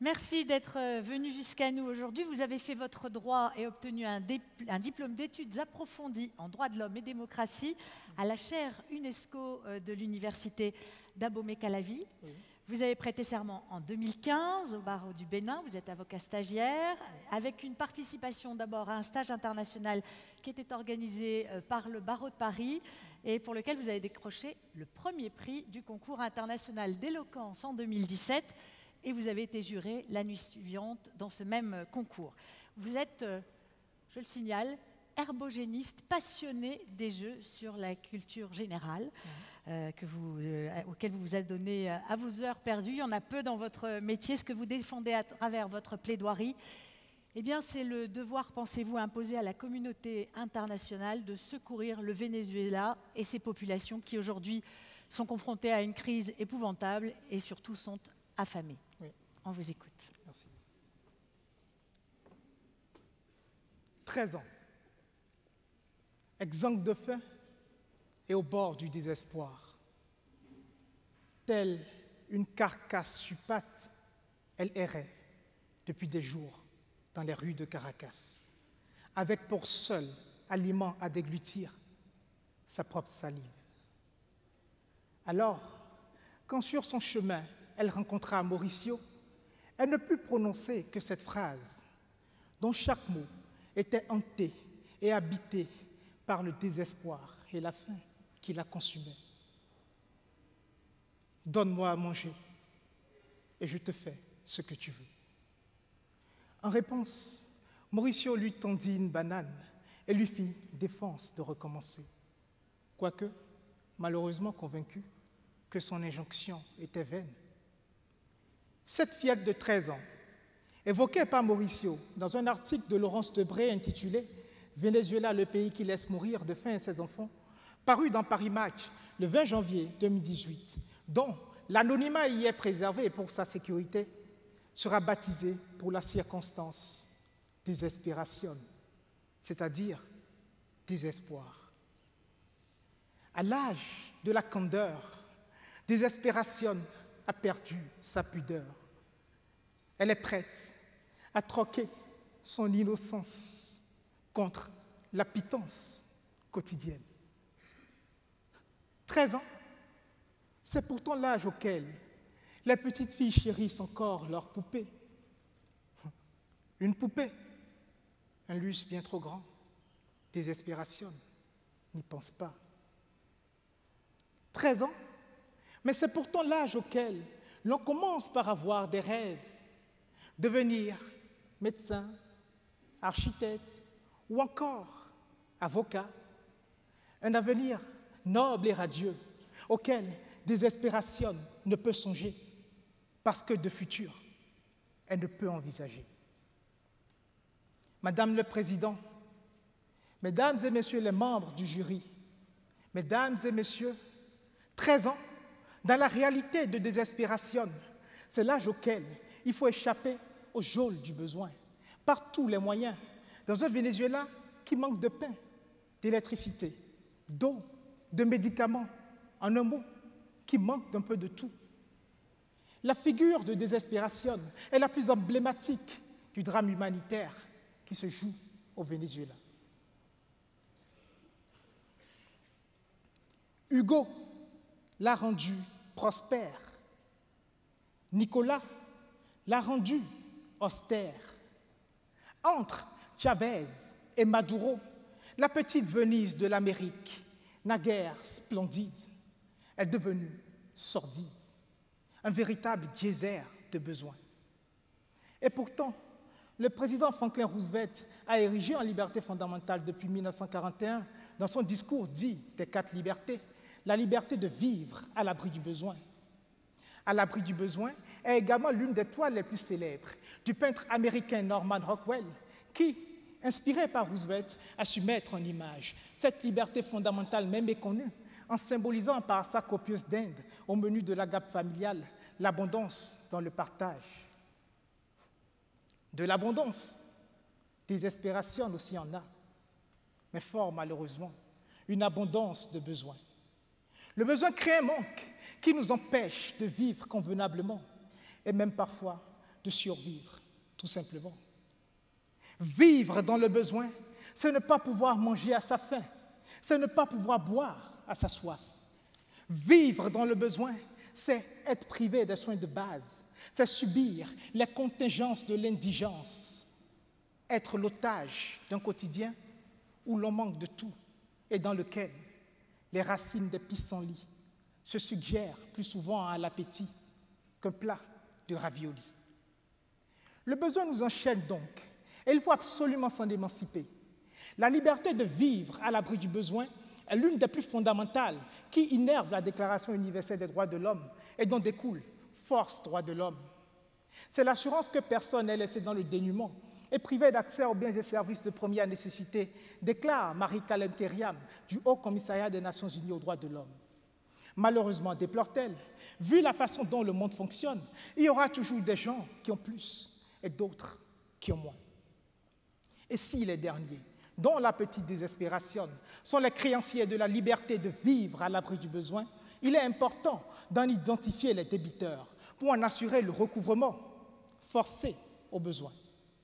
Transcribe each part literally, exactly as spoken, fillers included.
Merci d'être venu jusqu'à nous aujourd'hui. Vous avez fait votre droit et obtenu un, un diplôme d'études approfondies en droit de l'homme et démocratie à la chaire UNESCO de l'université d'Abomey-Calavi. Oui. Vous avez prêté serment en deux mille quinze au barreau du Bénin. Vous êtes avocat stagiaire avec une participation d'abord à un stage international qui était organisé par le barreau de Paris et pour lequel vous avez décroché le premier prix du concours international d'éloquence en deux mille dix-sept. Et vous avez été juré la nuit suivante dans ce même concours. Vous êtes, je le signale, herbogéniste, passionné des jeux sur la culture générale, mmh. euh, que vous, euh, auquel vous vous êtes donné à vos heures perdues. Il y en a peu dans votre métier. Ce que vous défendez à travers votre plaidoirie, eh bien, c'est le devoir, pensez-vous, imposé à la communauté internationale de secourir le Venezuela et ses populations qui aujourd'hui sont confrontées à une crise épouvantable et surtout sont affamées. Oui. On vous écoute. Merci. treize ans, exsangue de faim et au bord du désespoir. Telle une carcasse sur pattes, elle errait depuis des jours dans les rues de Caracas, avec pour seul aliment à déglutir sa propre salive. Alors, quand sur son chemin, elle rencontra Mauricio, elle ne put prononcer que cette phrase, dont chaque mot était hanté et habité par le désespoir et la faim qui la consumaient. Donne-moi à manger et je te fais ce que tu veux. En réponse, Mauricio lui tendit une banane et lui fit défense de recommencer, quoique malheureusement convaincu que son injonction était vaine. Cette fillette de treize ans, évoquée par Mauricio dans un article de Laurence Debré intitulé « Venezuela, le pays qui laisse mourir de faim ses enfants », paru dans Paris Match le vingt janvier deux mille dix-huit, dont l'anonymat y est préservé pour sa sécurité, sera baptisé pour la circonstance « désespération », c'est-à-dire désespoir. À l'âge de la candeur, désespération a perdu sa pudeur. Elle est prête à troquer son innocence contre la pitance quotidienne. treize ans, c'est pourtant l'âge auquel les petites filles chérissent encore leur poupée. Une poupée, un luxe bien trop grand, désespération, n'y pense pas. treize ans, mais c'est pourtant l'âge auquel l'on commence par avoir des rêves, devenir médecin, architecte ou encore avocat, un avenir noble et radieux auquel désespération ne peut songer parce que de futur, elle ne peut envisager. Madame le Président, Mesdames et Messieurs les membres du jury, Mesdames et Messieurs, treize ans, dans la réalité de désespération, c'est l'âge auquel il faut échapper au geôle du besoin, par tous les moyens, dans un Venezuela qui manque de pain, d'électricité, d'eau, de médicaments, en un mot, qui manque d'un peu de tout. La figure de désespération est la plus emblématique du drame humanitaire qui se joue au Venezuela. Hugo l'a rendu prospère. Nicolas l'a rendu austère. Entre Chavez et Maduro, la petite Venise de l'Amérique, naguère splendide, est devenue sordide, un véritable geyser de besoins. Et pourtant, le président Franklin Roosevelt a érigé en liberté fondamentale depuis mille neuf cent quarante et un, dans son discours dit des quatre libertés, la liberté de vivre à l'abri du besoin. À l'abri du besoin est également l'une des toiles les plus célèbres du peintre américain Norman Rockwell, qui, inspiré par Roosevelt, a su mettre en image cette liberté fondamentale même méconnue, en symbolisant par sa copieuse dinde au menu de la gamme familiale l'abondance dans le partage. De l'abondance, désespération aussi en a, mais fort malheureusement, une abondance de besoins. Le besoin crée un manque qui nous empêche de vivre convenablement et même parfois de survivre, tout simplement. Vivre dans le besoin, c'est ne pas pouvoir manger à sa faim, c'est ne pas pouvoir boire à sa soif. Vivre dans le besoin, c'est être privé des soins de base, c'est subir les contingences de l'indigence, être l'otage d'un quotidien où l'on manque de tout et dans lequel les racines des pissenlits se suggèrent plus souvent à l'appétit qu'un plat de ravioli. Le besoin nous enchaîne donc, et il faut absolument s'en émanciper. La liberté de vivre à l'abri du besoin est l'une des plus fondamentales qui innerve la Déclaration universelle des droits de l'homme et dont découle force droits de l'homme. C'est l'assurance que personne n'est laissé dans le dénuement et privé d'accès aux biens et services de première nécessité, déclare Marie-Calem Theriam du Haut Commissariat des Nations Unies aux droits de l'homme. Malheureusement, déplore-t-elle, vu la façon dont le monde fonctionne, il y aura toujours des gens qui ont plus et d'autres qui ont moins. Et si les derniers, dont l'appétit désespération, sont les créanciers de la liberté de vivre à l'abri du besoin, il est important d'en identifier les débiteurs pour en assurer le recouvrement forcé aux besoins.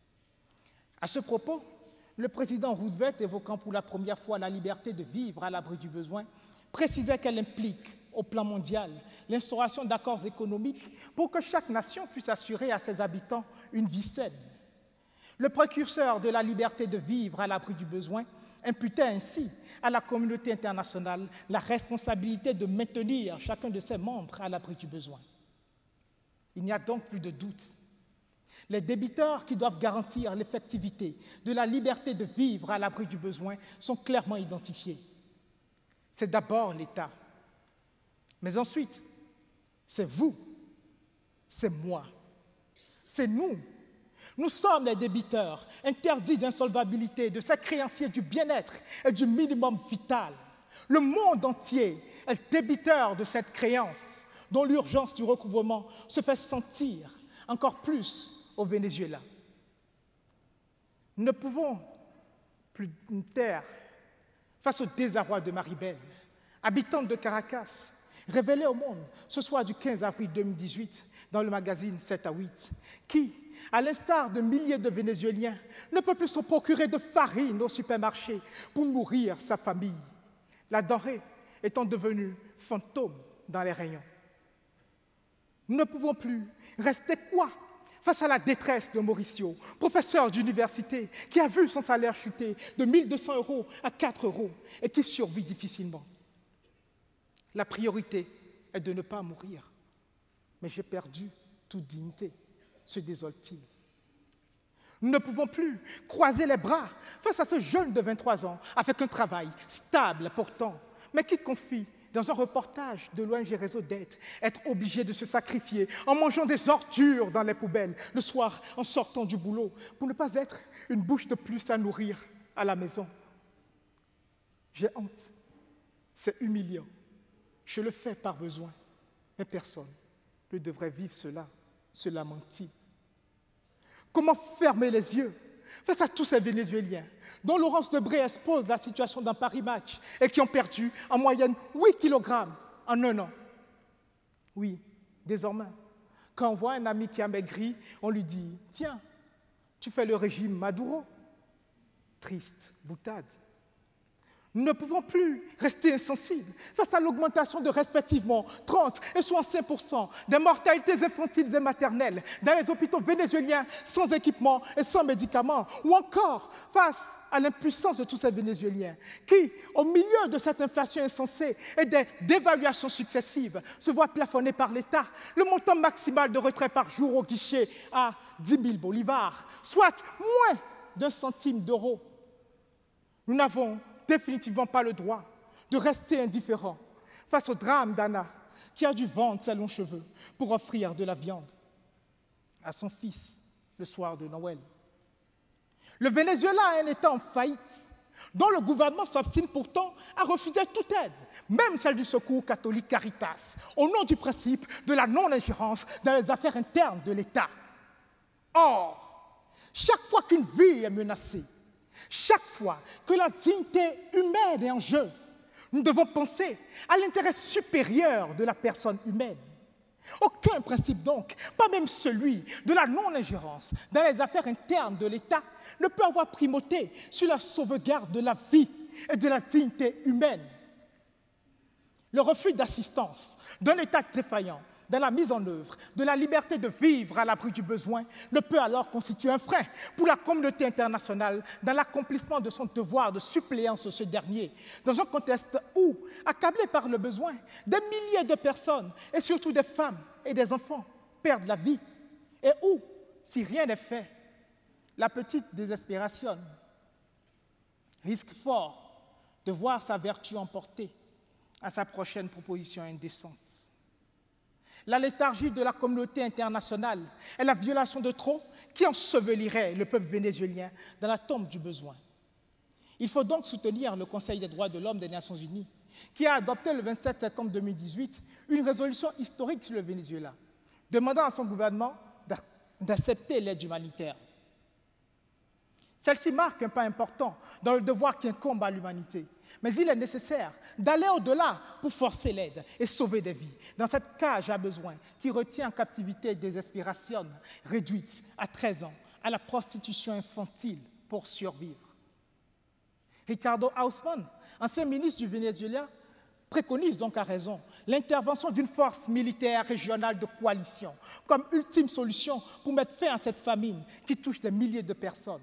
À ce propos, le président Roosevelt, évoquant pour la première fois la liberté de vivre à l'abri du besoin, précisait qu'elle implique, au plan mondial, l'instauration d'accords économiques pour que chaque nation puisse assurer à ses habitants une vie saine. Le précurseur de la liberté de vivre à l'abri du besoin imputait ainsi à la communauté internationale la responsabilité de maintenir chacun de ses membres à l'abri du besoin. Il n'y a donc plus de doute. Les débiteurs qui doivent garantir l'effectivité de la liberté de vivre à l'abri du besoin sont clairement identifiés. C'est d'abord l'État, mais ensuite, c'est vous, c'est moi, c'est nous. Nous sommes les débiteurs, interdits d'insolvabilité de ces créanciers du bien-être et du minimum vital. Le monde entier est débiteur de cette créance dont l'urgence du recouvrement se fait sentir encore plus au Venezuela. Nous ne pouvons plus nous taire face au désarroi de Maribel, habitante de Caracas, révélée au monde ce soir du quinze avril deux mille dix-huit dans le magazine sept à huit, qui, à l'instar de milliers de Vénézuéliens, ne peut plus se procurer de farine au supermarché pour nourrir sa famille, la denrée étant devenue fantôme dans les rayons. Nous ne pouvons plus rester quoi face à la détresse de Mauricio, professeur d'université qui a vu son salaire chuter de mille deux cents euros à quatre euros et qui survit difficilement. La priorité est de ne pas mourir. Mais j'ai perdu toute dignité, se désole-t-il. Nous ne pouvons plus croiser les bras face à ce jeune de vingt-trois ans avec un travail stable pourtant, mais qui confie dans un reportage de l'O N G Réseau d'Aide être obligé de se sacrifier en mangeant des ordures dans les poubelles le soir en sortant du boulot pour ne pas être une bouche de plus à nourrir à la maison. J'ai honte, c'est humiliant. Je le fais par besoin, mais personne ne devrait vivre cela, se lamenter. Comment fermer les yeux face à tous ces Vénézuéliens dont Laurence Debré expose la situation dans Paris Match et qui ont perdu en moyenne huit kilogrammes en un an? Oui, désormais, quand on voit un ami qui a maigri, on lui dit « Tiens, tu fais le régime Maduro ». Triste boutade. Nous ne pouvons plus rester insensibles face à l'augmentation de respectivement trente et soixante-cinq pour cent des mortalités infantiles et maternelles dans les hôpitaux vénézuéliens sans équipement et sans médicaments, ou encore face à l'impuissance de tous ces Vénézuéliens qui, au milieu de cette inflation insensée et des dévaluations successives, se voient plafonner par l'État le montant maximal de retrait par jour au guichet à dix mille bolivars, soit moins d'un centime d'euro. Nous n'avons définitivement pas le droit de rester indifférent face au drame d'Anna, qui a dû vendre ses longs cheveux pour offrir de la viande à son fils le soir de Noël. Le Venezuela est un État en faillite, dont le gouvernement s'obstine pourtant à refuser toute aide, même celle du Secours catholique Caritas, au nom du principe de la non-ingérence dans les affaires internes de l'État. Or, chaque fois qu'une vie est menacée, chaque fois que la dignité humaine est en jeu, nous devons penser à l'intérêt supérieur de la personne humaine. Aucun principe donc, pas même celui de la non-ingérence dans les affaires internes de l'État, ne peut avoir primauté sur la sauvegarde de la vie et de la dignité humaine. Le refus d'assistance d'un État défaillant dans la mise en œuvre de la liberté de vivre à l'abri du besoin ne peut alors constituer un frein pour la communauté internationale dans l'accomplissement de son devoir de suppléance sur ce dernier, dans un contexte où, accablés par le besoin, des milliers de personnes, et surtout des femmes et des enfants, perdent la vie, et où, si rien n'est fait, la petite désespération risque fort de voir sa vertu emportée à sa prochaine proposition indécente. La léthargie de la communauté internationale est la violation de trop qui ensevelirait le peuple vénézuélien dans la tombe du besoin. Il faut donc soutenir le Conseil des droits de l'homme des Nations unies, qui a adopté le vingt-sept septembre deux mille dix-huit une résolution historique sur le Venezuela, demandant à son gouvernement d'accepter l'aide humanitaire. Celle-ci marque un pas important dans le devoir qui incombe à l'humanité. Mais il est nécessaire d'aller au-delà pour forcer l'aide et sauver des vies dans cette cage à besoins qui retient en captivité des aspirations réduites à treize ans à la prostitution infantile pour survivre. Ricardo Haussmann, ancien ministre du Venezuela, préconise donc à raison l'intervention d'une force militaire régionale de coalition comme ultime solution pour mettre fin à cette famine qui touche des milliers de personnes.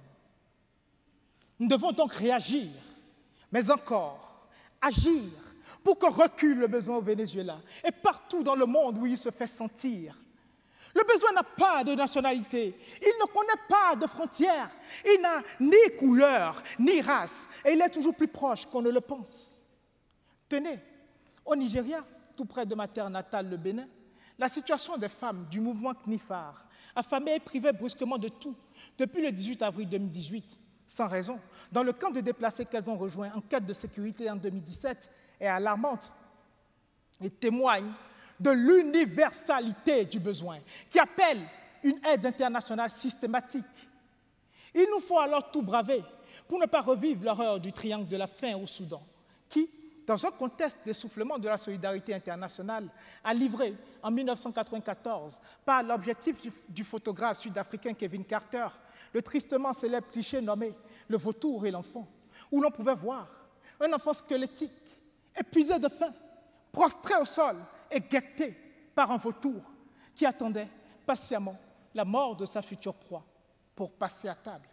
Nous devons donc réagir, mais encore agir pour qu'on recule le besoin au Venezuela et partout dans le monde où il se fait sentir. Le besoin n'a pas de nationalité, il ne connaît pas de frontières, il n'a ni couleur, ni race, et il est toujours plus proche qu'on ne le pense. Tenez, au Nigeria, tout près de ma terre natale, le Bénin, la situation des femmes du mouvement Knifar, affamées et privées brusquement de tout, depuis le dix-huit avril deux mille dix-huit, sans raison, dans le camp de déplacés qu'elles ont rejoint en quête de sécurité en deux mille dix-sept, est alarmante et témoigne de l'universalité du besoin, qui appelle une aide internationale systématique. Il nous faut alors tout braver pour ne pas revivre l'horreur du triangle de la faim au Soudan, qui, dans un contexte d'essoufflement de la solidarité internationale, a livré en mille neuf cent quatre-vingt-quatorze, par l'objectif du, du photographe sud-africain Kevin Carter, le tristement célèbre cliché nommé « le vautour et l'enfant », où l'on pouvait voir un enfant squelettique, épuisé de faim, prostré au sol et guetté par un vautour qui attendait patiemment la mort de sa future proie pour passer à table.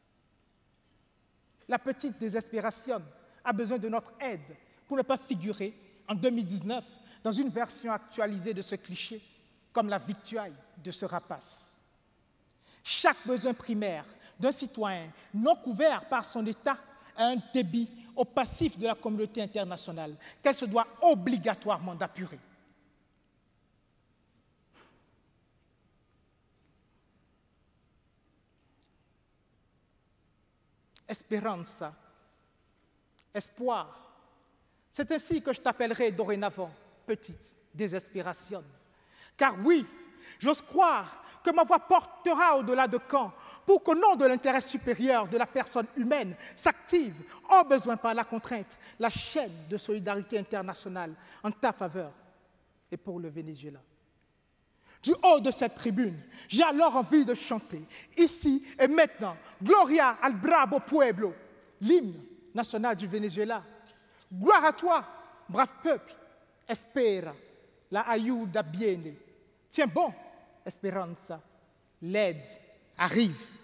La petite désespération a besoin de notre aide pour ne pas figurer en deux mille dix-neuf dans une version actualisée de ce cliché comme la victuaille de ce rapace. Chaque besoin primaire d'un citoyen non couvert par son État a un débit au passif de la communauté internationale qu'elle se doit obligatoirement d'apurer. Esperanza, espoir, c'est ainsi que je t'appellerai dorénavant, petite désespération. Car oui, j'ose croire que ma voix portera au-delà de camp pour qu'au nom de l'intérêt supérieur de la personne humaine s'active, au besoin par la contrainte, la chaîne de solidarité internationale en ta faveur et pour le Venezuela. Du haut de cette tribune, j'ai alors envie de chanter, ici et maintenant, Gloria al bravo pueblo, l'hymne national du Venezuela. Gloire à toi, brave peuple, espera, la ayuda viene. Tiens bon, Esperanza, l'aide arrive.